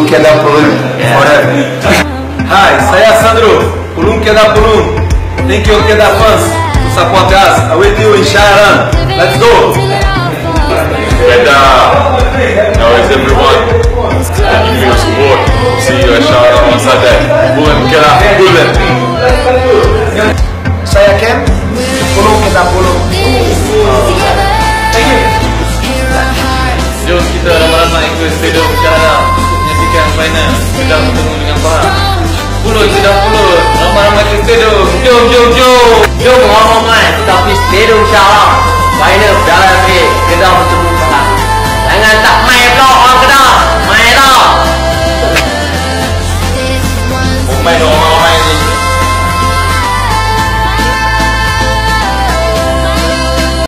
Kedah Pulun. Hai, saya Sandro, Pulun Kedah Pulun. Thank you Kedah fans to support us. I wait you in Sharan. Let's go. Kedah, how is everyone? Thank you for your support. See you at Sharan on Saturday. Pulun Kedah Pulun. Saya Ken, Pulun Kedah Pulun. Jom kita ramai-ramai ke stadium Sharan untuk menyaksikan final Kedah bertemu dengan Pahang. Pulun Kedah Pulun, ramai-ramai ke stadium. Jom. Jom ramai-ramai kita pergi stadium Sharan.